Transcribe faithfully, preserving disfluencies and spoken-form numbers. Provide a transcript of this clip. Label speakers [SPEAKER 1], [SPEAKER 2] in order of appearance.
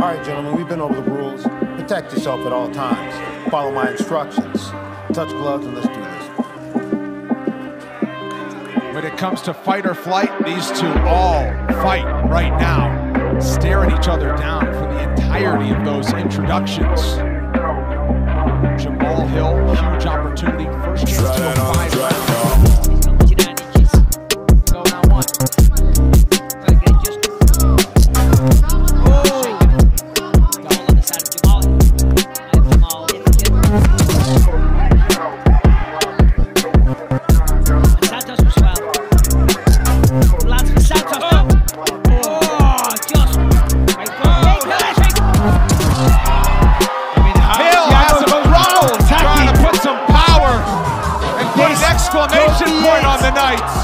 [SPEAKER 1] All right, gentlemen, we've been over the rules. Protect yourself at all times. Follow my instructions. Touch gloves and let's do this.
[SPEAKER 2] When it comes to fight or flight, these two all fight right now. Stare at each other down for the entirety of those introductions. Jamal Hill, huge opportunity. First chance to a five round.
[SPEAKER 3] Exclamation point on the night.